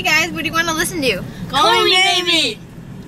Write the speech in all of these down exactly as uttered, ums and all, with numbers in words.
guys, what do you want to listen to? Call me baby!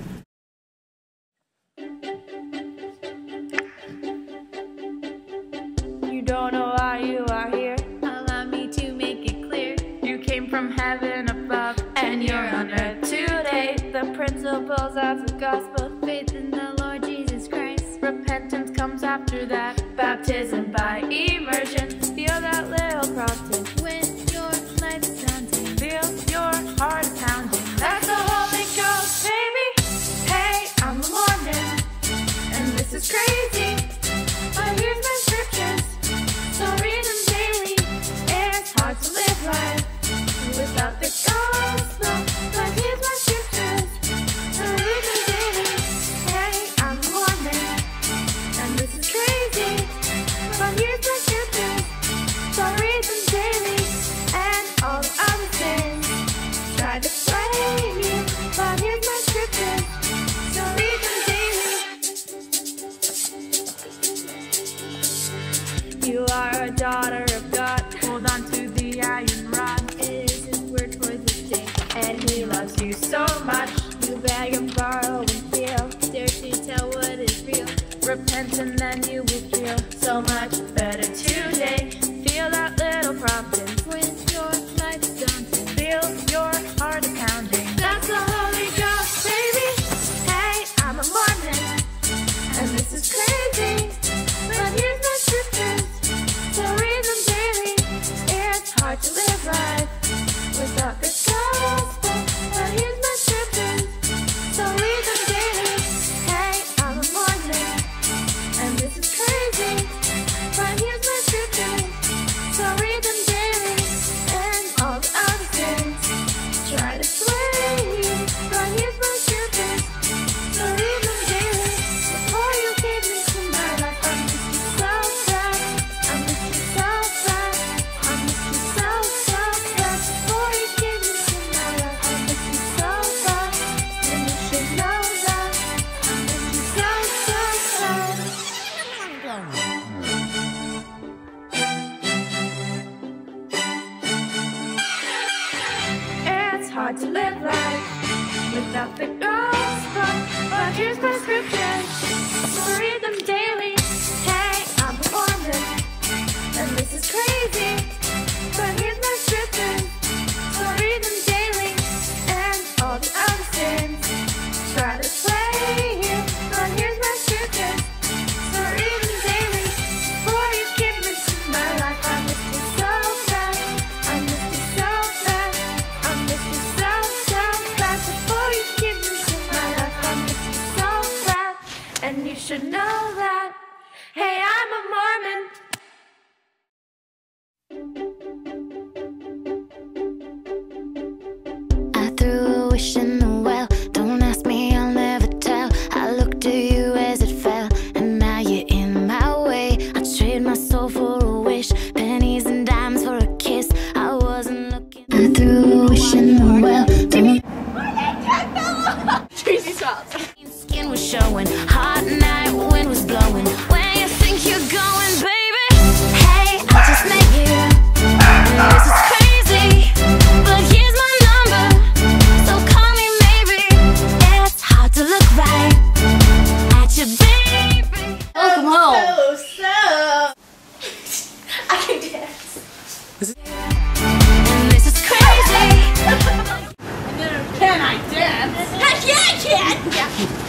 You don't know why you are here. Allow me to make it clear. You came from heaven above, and you're on earth today. The principles of the gospel, Faith in the Lord Jesus Christ. repentance comes after that. Baptism by immersion. Feel that little prompting. When your life is daunting. Feel your heart pounding. That's the Holy Ghost, baby. Hey, I'm a Mormon, and this is crazy. But here's my scriptures, so read them daily. It's hard to live life without the gospel. But here's my scriptures, so read them daily. Hey, I'm a Mormon, and this is crazy. But here's my scriptures, so read them daily. And all the other things try to flame you. But here's my scriptures, so read them daily. You are a daughter of God. Hold on to the iron rod. It is His word for this day. And He loves you so much. You beg and borrow and steal. Dare to tell what is real. Repent and then you will feel so much better today. Feel that little prompting. When your life is daunting. Feel your heart pounding. That's the Holy Ghost, baby. Hey, I'm a Mormon, and this is crazy. But here's my scriptures, so read them daily. It's hard to live life without the gospel. But here's my scriptures, so read them daily. Hey, I'm a Mormon, and this is crazy. But here's my scriptures, so read them daily. And all the other things try to sway you. But here's my scriptures, so read them daily. Before you came into my life, I missed you so bad. I missed you so bad. I missed you so, so bad. Before you came into my life, I missed you so bad. And you should know that. I missed you so, so bad. It's hard to live life without the gospel. But here's my scriptures, so read them daily. Hey, I'm a Mormon, and this is crazy. But here's my scriptures, so read them daily. And all the other sins try to sway you. But here's my scriptures, so read them daily. Before you came into my life, I missed you so bad. I missed you so bad. I missed you so, so bad. Before you came into my life, I missed you so bad. And you should know that. Hey, I'm a Mormon. I threw a wish in the well. Don't ask me, I'll never tell. I looked at you as it fell, and now you're in my way. I trade my soul for a wish, pennies and dimes for a kiss. I wasn't looking. I threw a wish in the well. Don't. Tracy stops. Skin was showing, hot night, wind was blowing. Where you think you're going, baby? Hey, I just met you. This is crazy, but here's my number, so call me maybe. It's hard to look right at you, baby. Welcome home. So, so. I can dance. And this is crazy. Can I dance? Heck yeah, I can! Yeah.